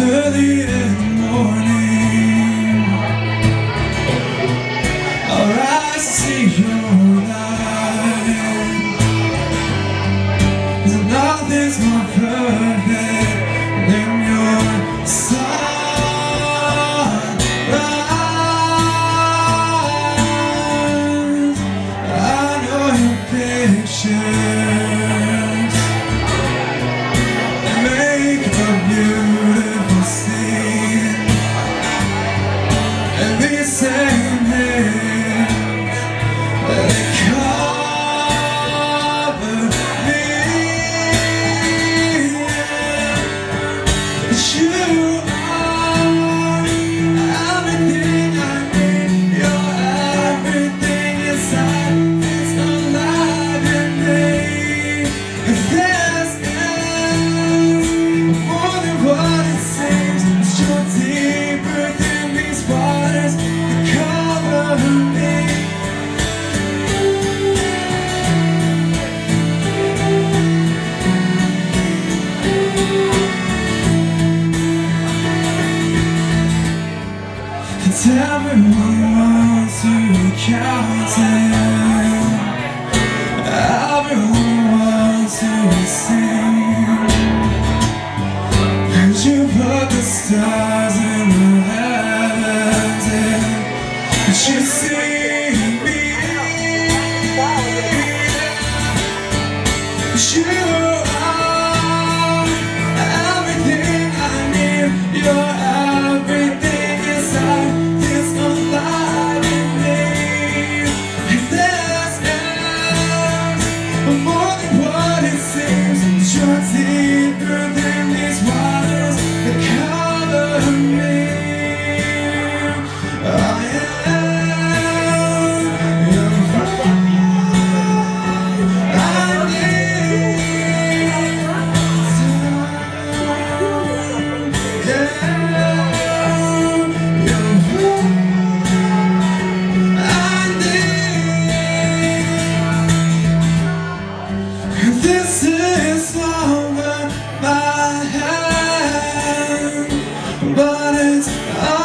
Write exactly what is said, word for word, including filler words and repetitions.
early in the morning, I'll rise to see your light. 'Cause nothing's more perfect than your sunrise. I know your pictures, they make a beautiful scene, and these same hands, they cover me. But you are everything I need. You're everything inside. It's alive in me. If this is more than what it seems, it's you're deeper than these waters that cover me. It's everyone wants to count it. Everyone wants to sing. And you put the stars in the heavens, and you see me. You are everything I need. You're everything inside. It's alive in me. If this is more than what it seems, you're deeper than these waters that cover me. I am your I need time. Yeah, this is longer my hand, but it's